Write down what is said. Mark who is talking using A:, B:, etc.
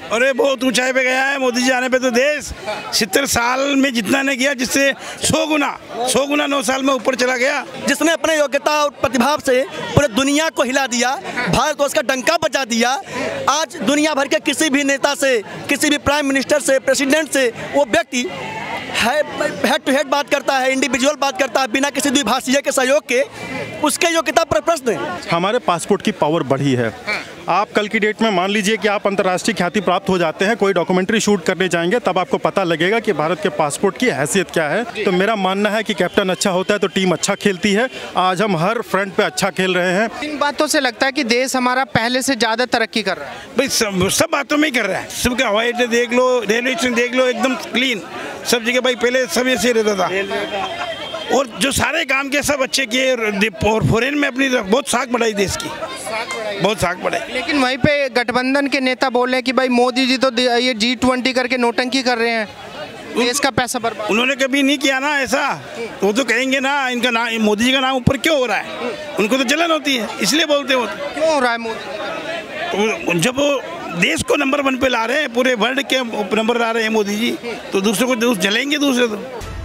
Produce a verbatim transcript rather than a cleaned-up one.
A: अरे बहुत ऊंचाई पे गया है मोदी जी आने पे तो देश सत्तर साल में जितना ने किया जिससे सौ गुना सौ गुना नौ साल में ऊपर चला गया।
B: जिसने अपने योग्यता और प्रतिभा से पूरे दुनिया को हिला दिया, भारतवर्ष का डंका बजा दिया। आज दुनिया भर के किसी भी नेता से, किसी भी प्राइम मिनिस्टर से, प्रेसिडेंट से वो व्यक्ति है हेड टू हेड बात करता है, इंडिविजुअल बात करता है, बिना किसी द्विभाषीय के सहयोग के। उसके योग्यता पर प्रश्न है।
C: हमारे पासपोर्ट की पावर बढ़ी है। आप कल की डेट में मान लीजिए कि आप अंतर्राष्ट्रीय ख्याति प्राप्त हो जाते हैं, कोई डॉक्यूमेंट्री शूट करने जाएंगे, तब आपको पता लगेगा कि भारत के पासपोर्ट की हैसियत क्या है। तो मेरा मानना है कि कैप्टन अच्छा होता है तो टीम अच्छा खेलती है। आज हम हर फ्रंट पे अच्छा खेल रहे हैं।
D: इन बातों से लगता है कि देश हमारा पहले से ज़्यादा तरक्की कर रहा है।
A: भाई सब सब बातों में ही कर रहा है। सब हवाई अड्डे देख लो, रेलवे स्टेशन देख लो, एकदम क्लीन सब जगह। भाई पहले सब ऐसे रहता था और जो सारे काम के सब अच्छे किए और फॉरेन में अपनी बहुत साख बढ़ाई देश की, बहुत साख बढ़ाई।
D: लेकिन वहीं पे गठबंधन के नेता बोल रहे हैं कि भाई मोदी जी तो ये जी ट्वेंटी करके नोटंकी कर रहे हैं, देश का पैसा बर्बाद।
A: उन्होंने कभी नहीं किया ना ऐसा, वो तो कहेंगे ना इनका नाम, मोदी जी का नाम ऊपर क्यों हो रहा है, उनको तो जलन होती है इसलिए बोलते हो।
D: क्यों हो रहा है मोदी जी?
A: जब वो देश को नंबर वन पे ला रहे हैं, पूरे वर्ल्ड के नंबर ला रहे हैं मोदी जी, तो दूसरों को जलेंगे दूसरे तो।